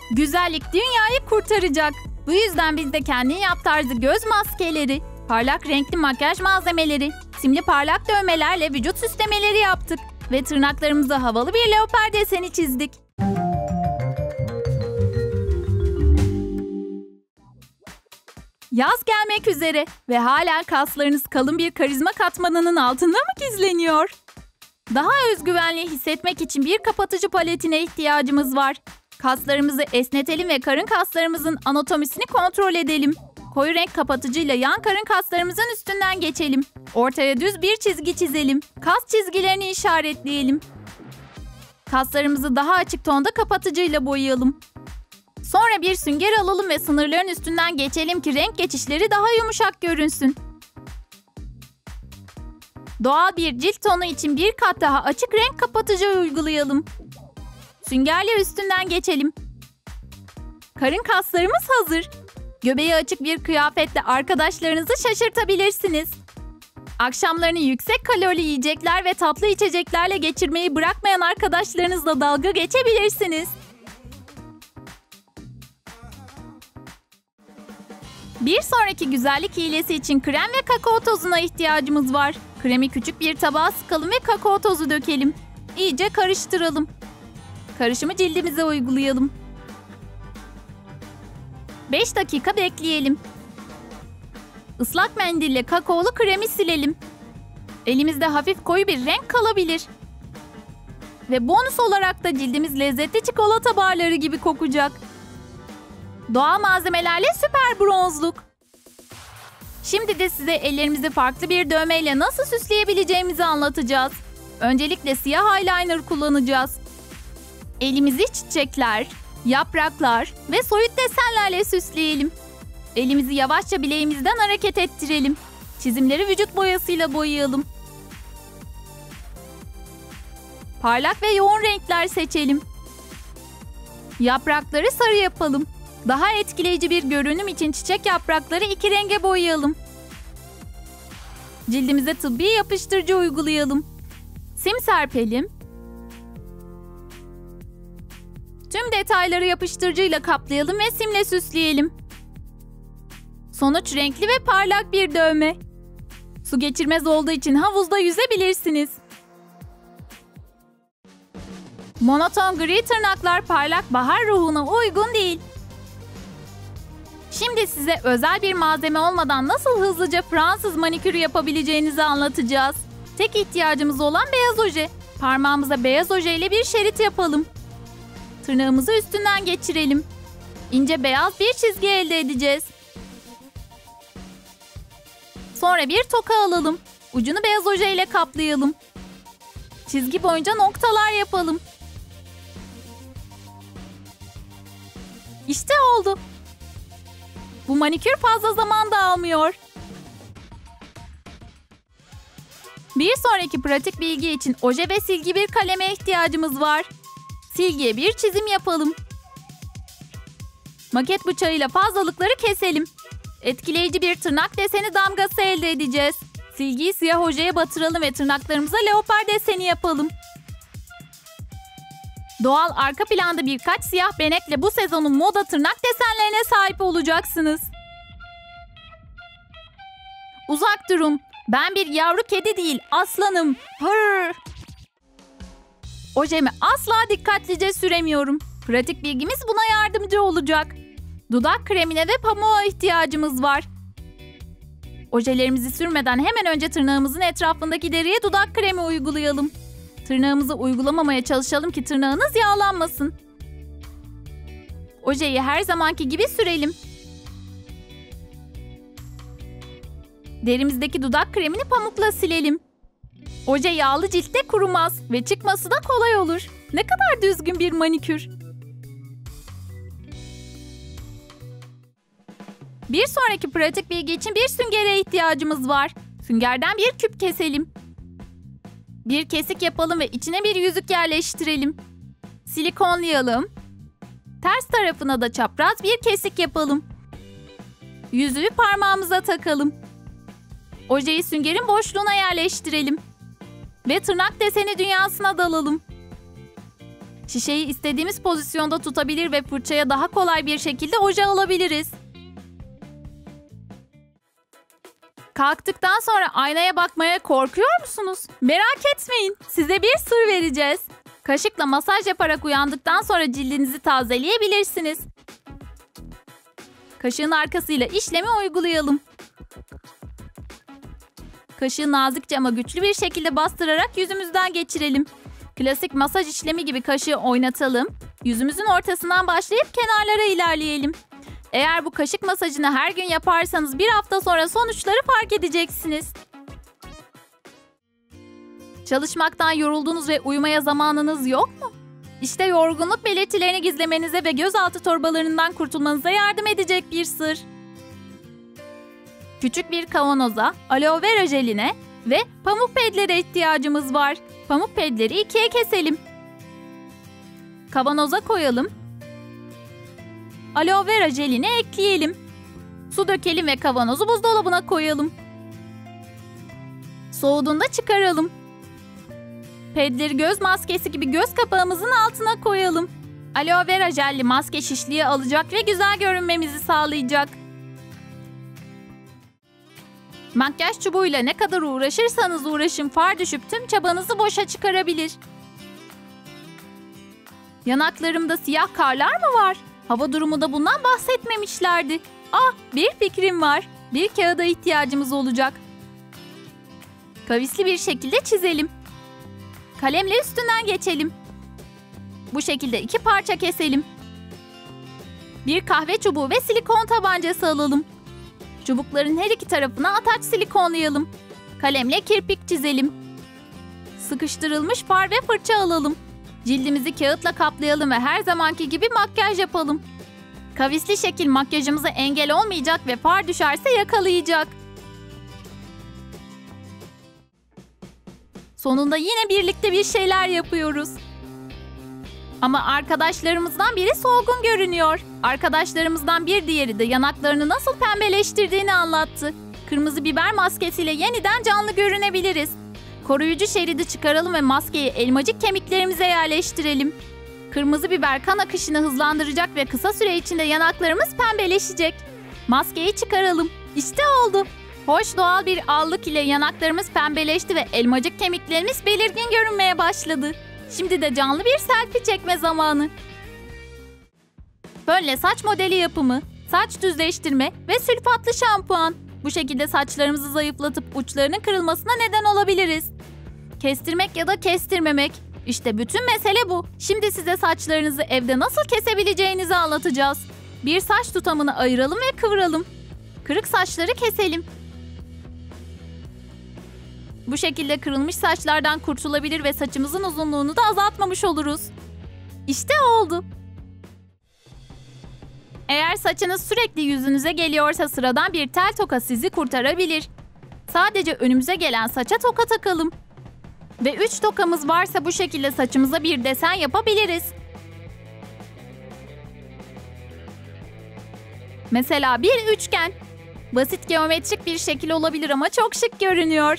Güzellik dünyayı kurtaracak. Bu yüzden biz de kendin yap tarzı göz maskeleri, parlak renkli makyaj malzemeleri, simli parlak dövmelerle vücut süslemeleri yaptık. Ve tırnaklarımıza havalı bir leopar deseni çizdik. Yaz gelmek üzere ve hala kaslarınız kalın bir karizma katmanının altında mı gizleniyor? Daha özgüvenli hissetmek için bir kapatıcı paletine ihtiyacımız var. Kaslarımızı esnetelim ve karın kaslarımızın anatomisini kontrol edelim. Koyu renk kapatıcıyla yan karın kaslarımızın üstünden geçelim. Ortaya düz bir çizgi çizelim. Kas çizgilerini işaretleyelim. Kaslarımızı daha açık tonda kapatıcıyla boyayalım. Sonra bir sünger alalım ve sınırların üstünden geçelim ki renk geçişleri daha yumuşak görünsün. Doğal bir cilt tonu için bir kat daha açık renk kapatıcı uygulayalım. Süngerle üstünden geçelim. Karın kaslarımız hazır. Göbeği açık bir kıyafetle arkadaşlarınızı şaşırtabilirsiniz. Akşamlarını yüksek kalorili yiyecekler ve tatlı içeceklerle geçirmeyi bırakmayan arkadaşlarınızla dalga geçebilirsiniz. Bir sonraki güzellik hilesi için krem ve kakao tozuna ihtiyacımız var. Kremi küçük bir tabağa sıkalım ve kakao tozu dökelim. İyice karıştıralım. Karışımı cildimize uygulayalım. 5 dakika bekleyelim. Islak mendille kakaolu kremi silelim. Elimizde hafif koyu bir renk kalabilir. Ve bonus olarak da cildimiz lezzetli çikolata barları gibi kokacak. Doğal malzemelerle süper bronzluk. Şimdi de size ellerimizi farklı bir dövmeyle nasıl süsleyebileceğimizi anlatacağız. Öncelikle siyah eyeliner kullanacağız. Elimizi çiçekler, yapraklar ve soyut desenlerle süsleyelim. Elimizi yavaşça bileğimizden hareket ettirelim. Çizimleri vücut boyasıyla boyayalım. Parlak ve yoğun renkler seçelim. Yaprakları sarı yapalım. Daha etkileyici bir görünüm için çiçek yaprakları 2 renge boyayalım. Cildimize tıbbi yapıştırıcı uygulayalım. Sim serpelim. Tüm detayları yapıştırıcıyla kaplayalım ve simle süsleyelim. Sonuç renkli ve parlak bir dövme. Su geçirmez olduğu için havuzda yüzebilirsiniz. Monoton gri tırnaklar parlak bahar ruhuna uygun değil. Şimdi size özel bir malzeme olmadan nasıl hızlıca Fransız manikürü yapabileceğinizi anlatacağız. Tek ihtiyacımız olan beyaz oje. Parmağımıza beyaz oje ile bir şerit yapalım. Tırnağımızı üstünden geçirelim. İnce beyaz bir çizgi elde edeceğiz. Sonra bir toka alalım. Ucunu beyaz oje ile kaplayalım. Çizgi boyunca noktalar yapalım. İşte oldu. Bu manikür fazla zaman da almıyor. Bir sonraki pratik bilgi için oje ve silgi bir kaleme ihtiyacımız var. Silgiye bir çizim yapalım. Maket bıçağıyla fazlalıkları keselim. Etkileyici bir tırnak deseni damgası elde edeceğiz. Silgiyi siyah ojeye batıralım ve tırnaklarımıza leopar deseni yapalım. Doğal arka planda birkaç siyah benekle bu sezonun moda tırnak desenlerine sahip olacaksınız. Uzak durun. Ben bir yavru kedi değil, aslanım. Hırr. Ojemi asla dikkatlice süremiyorum. Pratik bilgimiz buna yardımcı olacak. Dudak kremine ve pamuğa ihtiyacımız var. Ojelerimizi sürmeden hemen önce tırnağımızın etrafındaki deriye dudak kremi uygulayalım. Tırnağımızı uygulamamaya çalışalım ki tırnağınız yağlanmasın. Ojeyi her zamanki gibi sürelim. Derimizdeki dudak kremini pamukla silelim. Oje yağlı ciltte kurumaz ve çıkması da kolay olur. Ne kadar düzgün bir manikür. Bir sonraki pratik bilgi için bir süngere ihtiyacımız var. Süngerden bir küp keselim. Bir kesik yapalım ve içine bir yüzük yerleştirelim. Silikonlayalım. Ters tarafına da çapraz bir kesik yapalım. Yüzüğü parmağımıza takalım. Ojeyi süngerin boşluğuna yerleştirelim. Ve tırnak deseni dünyasına dalalım. Şişeyi istediğimiz pozisyonda tutabilir ve fırçaya daha kolay bir şekilde oje alabiliriz. Kalktıktan sonra aynaya bakmaya korkuyor musunuz? Merak etmeyin, size bir sır vereceğiz. Kaşıkla masaj yaparak uyandıktan sonra cildinizi tazeleyebilirsiniz. Kaşığın arkasıyla işlemi uygulayalım. Kaşığı nazikçe ama güçlü bir şekilde bastırarak yüzümüzden geçirelim. Klasik masaj işlemi gibi kaşığı oynatalım. Yüzümüzün ortasından başlayıp kenarlara ilerleyelim. Eğer bu kaşık masajını her gün yaparsanız bir hafta sonra sonuçları fark edeceksiniz. Çalışmaktan yoruldunuz ve uyumaya zamanınız yok mu? İşte yorgunluk belirtilerini gizlemenize ve gözaltı torbalarından kurtulmanıza yardım edecek bir sır. Küçük bir kavanoza, aloe vera jeline ve pamuk pedlere ihtiyacımız var. Pamuk pedleri ikiye keselim. Kavanoza koyalım. Aloe vera jelini ekleyelim. Su dökelim ve kavanozu buzdolabına koyalım. Soğuduğunda çıkaralım. Pedleri göz maskesi gibi göz kapağımızın altına koyalım. Aloe vera jelli maske şişliği alacak ve güzel görünmemizi sağlayacak. Makyaj çubuğuyla ne kadar uğraşırsanız uğraşın far düşüp tüm çabanızı boşa çıkarabilir. Yanaklarımda siyah karlar mı var? Hava durumunda bundan bahsetmemişlerdi. Bir fikrim var. Bir kağıda ihtiyacımız olacak. Kavisli bir şekilde çizelim. Kalemle üstünden geçelim. Bu şekilde 2 parça keselim. Bir kahve çubuğu ve silikon tabancası alalım. Çubukların her iki tarafına ataç silikonlayalım. Kalemle kirpik çizelim. Sıkıştırılmış far ve fırça alalım. Cildimizi kağıtla kaplayalım ve her zamanki gibi makyaj yapalım. Kavisli şekil makyajımıza engel olmayacak ve far düşerse yakalayacak. Sonunda yine birlikte bir şeyler yapıyoruz. Ama arkadaşlarımızdan biri solgun görünüyor. Arkadaşlarımızdan bir diğeri de yanaklarını nasıl pembeleştirdiğini anlattı. Kırmızı biber maskesiyle yeniden canlı görünebiliriz. Koruyucu şeridi çıkaralım ve maskeyi elmacık kemiklerimize yerleştirelim. Kırmızı biber kan akışını hızlandıracak ve kısa süre içinde yanaklarımız pembeleşecek. Maskeyi çıkaralım. İşte oldu. Hoş doğal bir allık ile yanaklarımız pembeleşti ve elmacık kemiklerimiz belirgin görünmeye başladı. Şimdi de canlı bir selfie çekme zamanı. Fönle saç modeli yapımı, saç düzleştirme ve sülfatlı şampuan. Bu şekilde saçlarımızı zayıflatıp uçlarının kırılmasına neden olabiliriz. Kestirmek ya da kestirmemek. İşte bütün mesele bu. Şimdi size saçlarınızı evde nasıl kesebileceğinizi anlatacağız. Bir saç tutamını ayıralım ve kıvıralım. Kırık saçları keselim. Bu şekilde kırılmış saçlardan kurtulabilir ve saçımızın uzunluğunu da azaltmamış oluruz. İşte oldu. Eğer saçınız sürekli yüzünüze geliyorsa sıradan bir tel toka sizi kurtarabilir. Sadece önümüze gelen saça toka takalım. Ve 3 tokamız varsa bu şekilde saçımıza bir desen yapabiliriz. Mesela bir üçgen. Basit geometrik bir şekil olabilir ama çok şık görünüyor.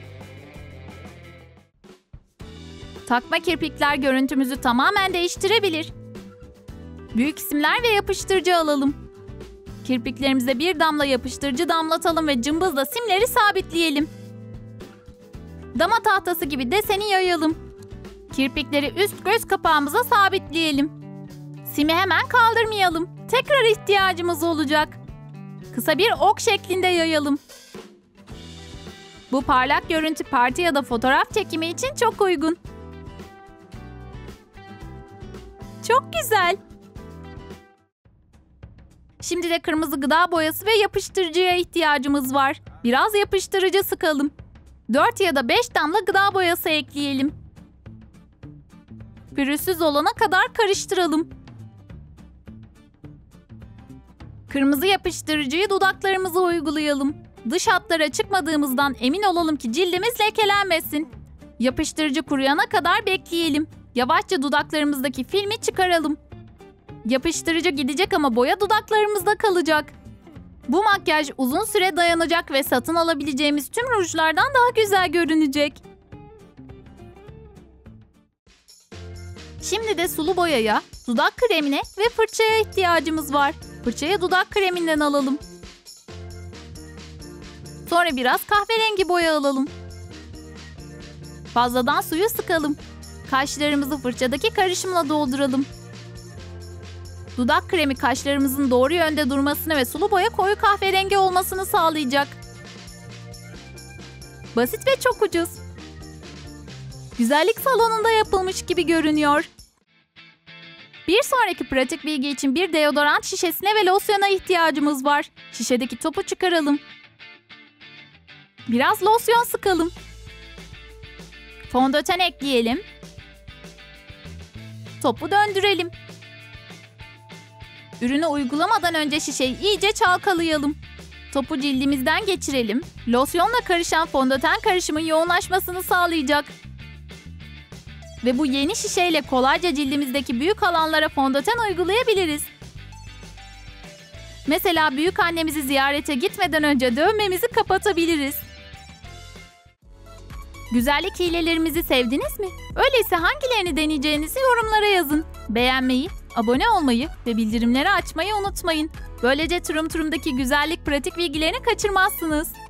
Takma kirpikler görüntümüzü tamamen değiştirebilir. Büyük simler ve yapıştırıcı alalım. Kirpiklerimize bir damla yapıştırıcı damlatalım ve cımbızla simleri sabitleyelim. Dama tahtası gibi deseni yayalım. Kirpikleri üst göz kapağımıza sabitleyelim. Simi hemen kaldırmayalım. Tekrar ihtiyacımız olacak. Kısa bir ok şeklinde yayalım. Bu parlak görüntü parti ya da fotoğraf çekimi için çok uygun. Çok güzel. Şimdi de kırmızı gıda boyası ve yapıştırıcıya ihtiyacımız var. Biraz yapıştırıcı sıkalım. 4 ya da 5 damla gıda boyası ekleyelim. Pürüzsüz olana kadar karıştıralım. Kırmızı yapıştırıcıyı dudaklarımıza uygulayalım. Dış hatlara çıkmadığımızdan emin olalım ki cildimiz lekelenmesin. Yapıştırıcı kuruyana kadar bekleyelim. Yavaşça dudaklarımızdaki filmi çıkaralım. Yapıştırıcı gidecek ama boya dudaklarımızda kalacak. Bu makyaj uzun süre dayanacak ve satın alabileceğimiz tüm rujlardan daha güzel görünecek. Şimdi de sulu boyaya, dudak kremine ve fırçaya ihtiyacımız var. Fırçaya dudak kreminden alalım. Sonra biraz kahverengi boya alalım. Fazladan suyu sıkalım. Kaşlarımızı fırçadaki karışımla dolduralım. Dudak kremi kaşlarımızın doğru yönde durmasını ve sulu boya koyu kahverengi olmasını sağlayacak. Basit ve çok ucuz. Güzellik salonunda yapılmış gibi görünüyor. Bir sonraki pratik bilgi için bir deodorant şişesine ve losyona ihtiyacımız var. Şişedeki topu çıkaralım. Biraz losyon sıkalım. Fondöten ekleyelim. Topu döndürelim. Ürünü uygulamadan önce şişeyi iyice çalkalayalım. Topu cildimizden geçirelim. Losyonla karışan fondöten karışımın yoğunlaşmasını sağlayacak. Ve bu yeni şişeyle kolayca cildimizdeki büyük alanlara fondöten uygulayabiliriz. Mesela büyük annemizi ziyarete gitmeden önce dövmemizi kapatabiliriz. Güzellik hilelerimizi sevdiniz mi? Öyleyse hangilerini deneyeceğinizi yorumlara yazın. Beğenmeyi, abone olmayı ve bildirimleri açmayı unutmayın. Böylece Turum Turum'daki güzellik pratik bilgilerini kaçırmazsınız.